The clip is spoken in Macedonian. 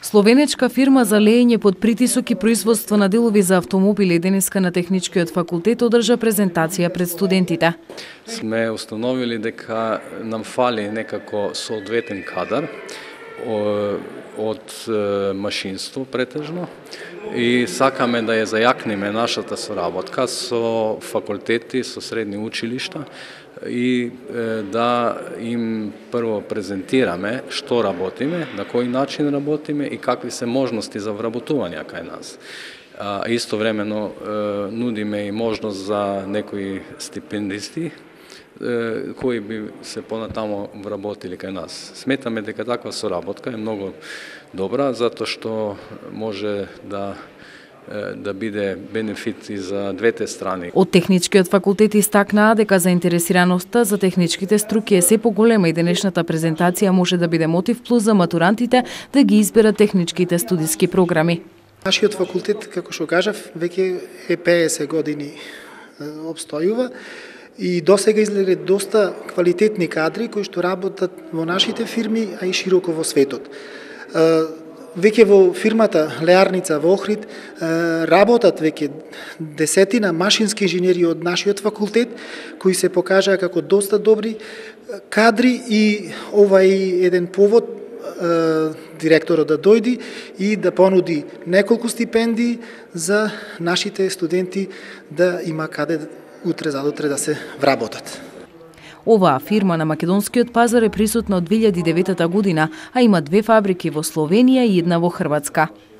Словенечка фирма за леење под притисок и производство на делови за автомобили денеска на Техничкиот факултет одржа презентација пред студентите. Сме установили дека нам фали некако соодветен кадар од машинство претежно и сакаме да ја зајакнеме нашата соработка со факултети, со средни училишта и да им прво презентираме што работиме, на кој начин работиме и какви се можности за вработување кај нас. Истовремено нудиме и можност за некои стипендисти кои би се понатамо вработили кај нас. Сметаме дека таква соработка е многу добра, затоа што може да биде бенефит и за двете страни. Од Техничкиот факултет истакнаа дека заинтересираноста за техничките струки е се поголема и денешната презентација може да биде мотив плюс за матурантите да ги изберат техничките студиски програми. Нашиот факултет, како што кажав, веќе е 50 години обстојува и досега излезе доста квалитетни кадри кои што работат во нашите фирми, а и широко во светот. Веќе во фирмата Леарница во Охрид работат веќе десетина машински инженери од нашиот факултет кои се покажаа како доста добри кадри и ова е еден повод директорот да дојди и да понуди неколку стипендии за нашите студенти да има каде утре задутре да се вработат. Оваа фирма на македонскиот пазар е присутна од 2009 година, а има 2 фабрики во Словенија и една во Хрватска.